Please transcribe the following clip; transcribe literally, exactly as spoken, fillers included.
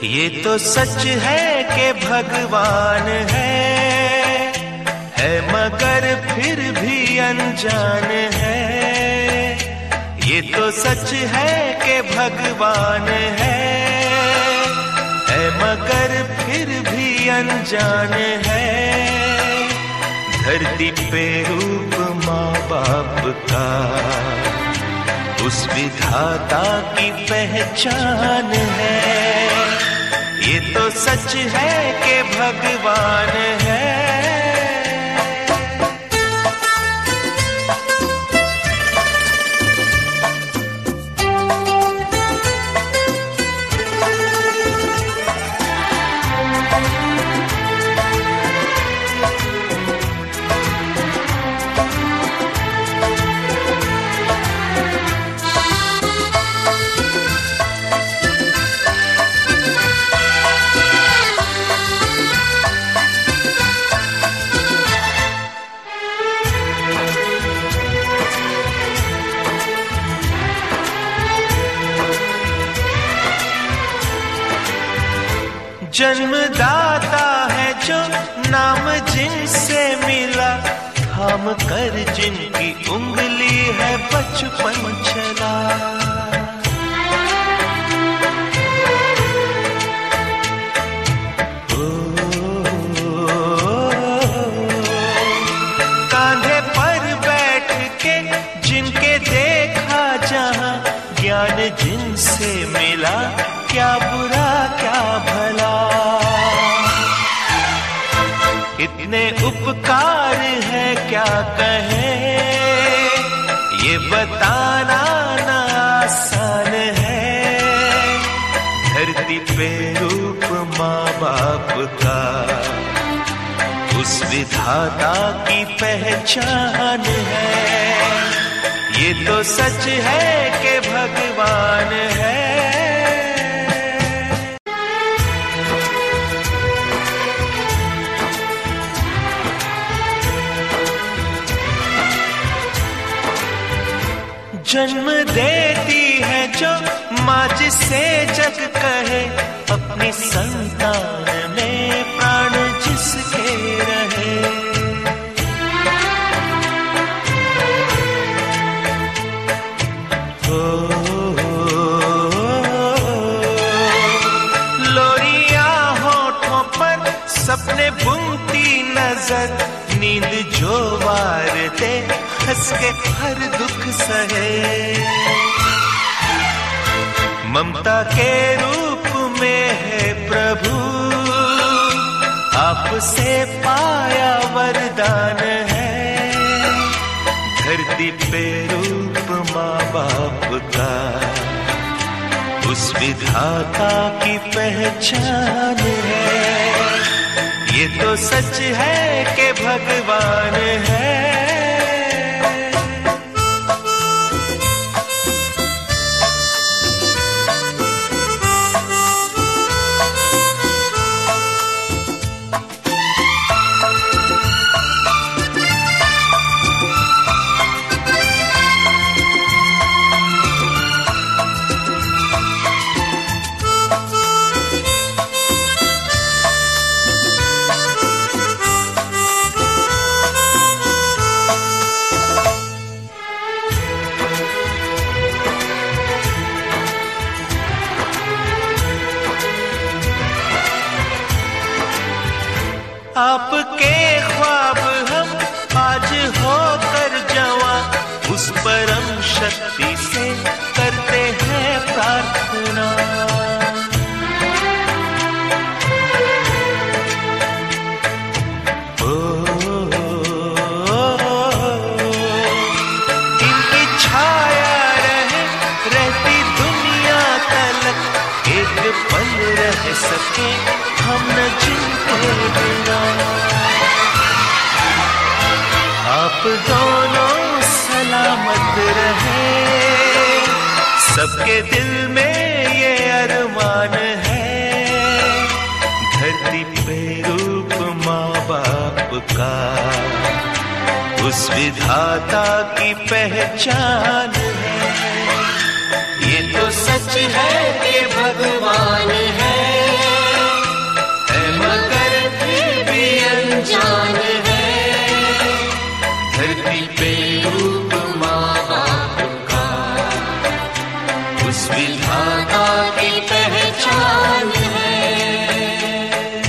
ये तो सच है कि भगवान है, है मगर फिर भी अनजान है। ये तो सच है कि भगवान है, है मगर फिर भी अनजान है। धरती पे रूप माँ बाप का उस विधाता की पहचान है। ये तो सच है कि भगवान है। जन्मदाता है जो नाम जिनसे मिला, थाम कर जिनकी उंगली है बचपन चला। ओ, कांधे पर बैठ के जिनके देखा जहां, ज्ञान जिनसे मिला, क्या बुरा क्या भला। इतने उपकार है क्या कहें, ये बताना ना आसान है। धरती पे रूप माँ बाप का उस विधाता की पहचान है। ये तो सच है कि भगवान है। जन्म देती है जो माँ जिसे जग कहे, अपनी संतान में प्राण जिसके रहे। ओ, लोरिया होठों पर सपने बुनती नजर, नींद जो वार दे हंस के हर दुख सहे। ममता के रूप में है प्रभु, आपसे पाया वरदान है। धरती पे रूप माँ बाप का उस विधाता की पहचान है। ये तो सच है कि भगवान है। आपके ख्वाब हम आज होकर जवां, उस परम शक्ति से करते हैं प्रार्थना। ओ, इनकी छाया रहे रहती दुनिया तलक, एक पल रह सके हम न जिनके बिना। आप दोनों सलामत रहे, सबके दिल में ये अरमान है। धरती पे रूप माँ बाप का उस विधाता की पहचान है। ये तो सच है कि भगवान है। देव